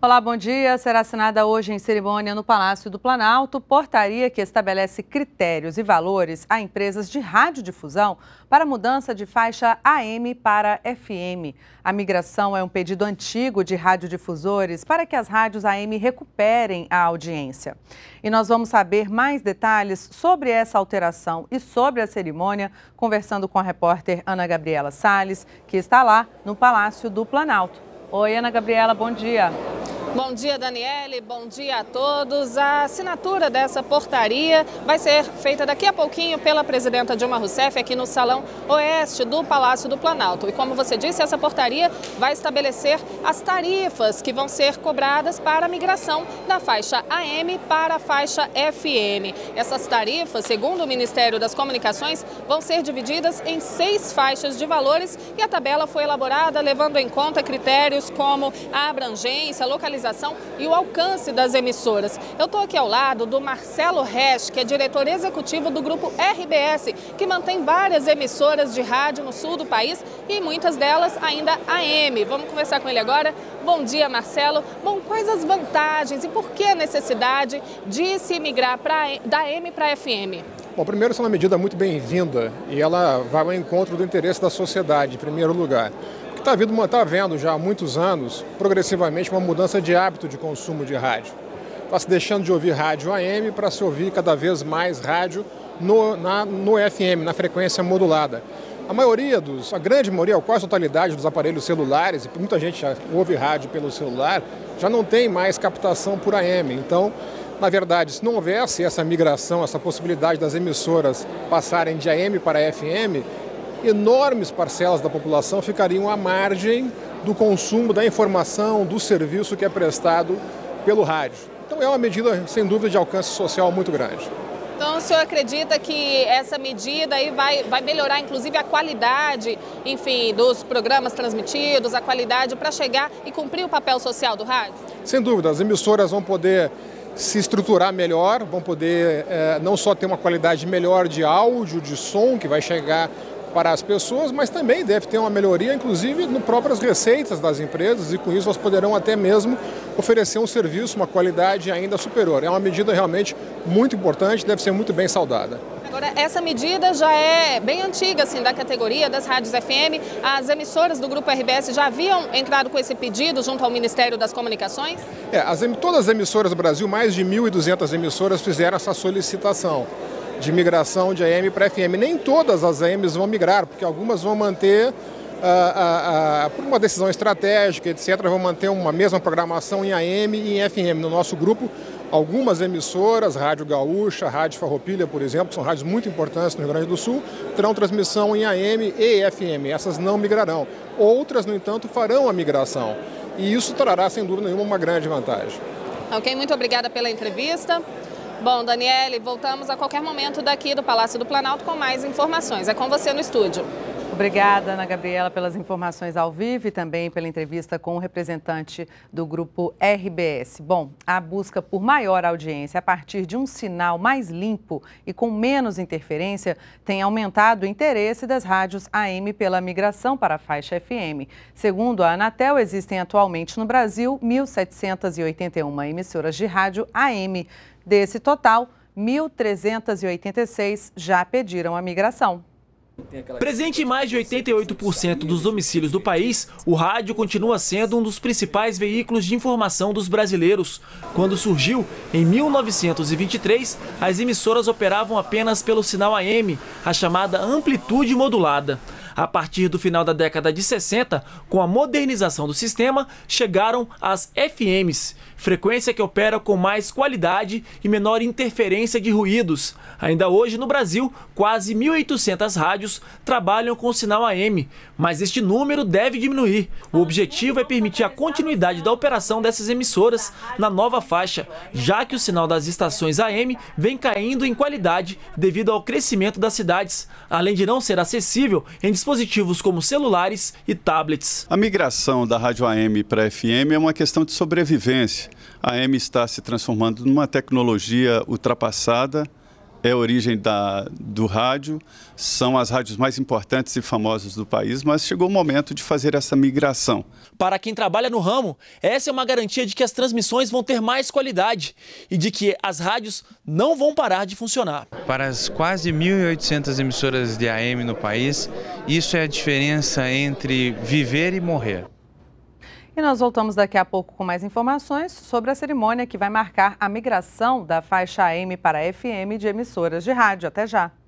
Olá, bom dia. Será assinada hoje em cerimônia no Palácio do Planalto portaria que estabelece critérios e valores a empresas de radiodifusão para mudança de faixa AM para FM. A migração é um pedido antigo de radiodifusores para que as rádios AM recuperem a audiência. E nós vamos saber mais detalhes sobre essa alteração e sobre a cerimônia, conversando com a repórter Ana Gabriela Salles, que está lá no Palácio do Planalto. Oi, Ana Gabriela, bom dia. Bom dia, Daniele. Bom dia a todos. A assinatura dessa portaria vai ser feita daqui a pouquinho pela presidenta Dilma Rousseff aqui no Salão Oeste do Palácio do Planalto. E como você disse, essa portaria vai estabelecer as tarifas que vão ser cobradas para a migração da faixa AM para a faixa FM. Essas tarifas, segundo o Ministério das Comunicações, vão ser divididas em 6 faixas de valores e a tabela foi elaborada levando em conta critérios como a abrangência, a localização e o alcance das emissoras. Eu estou aqui ao lado do Marcelo Resch, que é diretor executivo do grupo RBS, que mantém várias emissoras de rádio no sul do país e muitas delas ainda AM. Vamos conversar com ele agora. Bom dia, Marcelo. Bom, quais as vantagens e por que a necessidade de se migrar da AM para FM? Bom, primeiro, essa é uma medida muito bem-vinda e ela vai ao encontro do interesse da sociedade, em primeiro lugar. Está havendo já há muitos anos, progressivamente, uma mudança de hábito de consumo de rádio. Está se deixando de ouvir rádio AM para se ouvir cada vez mais rádio no FM, na frequência modulada. A grande maioria, quase a totalidade dos aparelhos celulares, e muita gente já ouve rádio pelo celular, já não tem mais captação por AM. Então, na verdade, se não houvesse essa migração, essa possibilidade das emissoras passarem de AM para FM, enormes parcelas da população ficariam à margem do consumo da informação, do serviço que é prestado pelo rádio. Então é uma medida, sem dúvida, de alcance social muito grande. Então o senhor acredita que essa medida aí vai melhorar, inclusive, a qualidade, enfim, dos programas transmitidos, a qualidade para chegar e cumprir o papel social do rádio? Sem dúvida, as emissoras vão poder se estruturar melhor, vão poder não só ter uma qualidade melhor de áudio, de som, que vai chegar para as pessoas, mas também deve ter uma melhoria, inclusive, nas próprias receitas das empresas e com isso elas poderão até mesmo oferecer um serviço, uma qualidade ainda superior. É uma medida realmente muito importante, deve ser muito bem saudada. Agora, essa medida já é bem antiga, assim, da categoria das rádios FM. As emissoras do Grupo RBS já haviam entrado com esse pedido junto ao Ministério das Comunicações? Todas as emissoras do Brasil, mais de 1.200 emissoras fizeram essa solicitação de migração de AM para FM. Nem todas as AMs vão migrar, porque algumas vão manter, por uma decisão estratégica, etc., vão manter uma mesma programação em AM e em FM. No nosso grupo, algumas emissoras, Rádio Gaúcha, Rádio Farroupilha, por exemplo, que são rádios muito importantes no Rio Grande do Sul, terão transmissão em AM e FM. Essas não migrarão. Outras, no entanto, farão a migração. E isso trará, sem dúvida nenhuma, uma grande vantagem. Ok, muito obrigada pela entrevista. Bom, Daniele, voltamos a qualquer momento daqui do Palácio do Planalto com mais informações. É com você no estúdio. Obrigada, Ana Gabriela, pelas informações ao vivo e também pela entrevista com o representante do grupo RBS. Bom, a busca por maior audiência a partir de um sinal mais limpo e com menos interferência tem aumentado o interesse das rádios AM pela migração para a faixa FM. Segundo a Anatel, existem atualmente no Brasil 1.781 emissoras de rádio AM. Desse total, 1.386 já pediram a migração. Presente em mais de 88% dos domicílios do país, o rádio continua sendo um dos principais veículos de informação dos brasileiros. Quando surgiu, em 1923, as emissoras operavam apenas pelo sinal AM, a chamada amplitude modulada. A partir do final da década de 60, com a modernização do sistema, chegaram as FMs, frequência que opera com mais qualidade e menor interferência de ruídos. Ainda hoje, no Brasil, quase 1.800 rádios trabalham com o sinal AM, mas este número deve diminuir. O objetivo é permitir a continuidade da operação dessas emissoras na nova faixa, já que o sinal das estações AM vem caindo em qualidade devido ao crescimento das cidades, além de não ser acessível em dispositivos como celulares e tablets. A migração da rádio AM para FM é uma questão de sobrevivência. A AM está se transformando numa tecnologia ultrapassada, é a origem do rádio, são as rádios mais importantes e famosas do país, mas chegou o momento de fazer essa migração. Para quem trabalha no ramo, essa é uma garantia de que as transmissões vão ter mais qualidade e de que as rádios não vão parar de funcionar. Para as quase 1.800 emissoras de AM no país, isso é a diferença entre viver e morrer. E nós voltamos daqui a pouco com mais informações sobre a cerimônia que vai marcar a migração da faixa AM para FM de emissoras de rádio. Até já!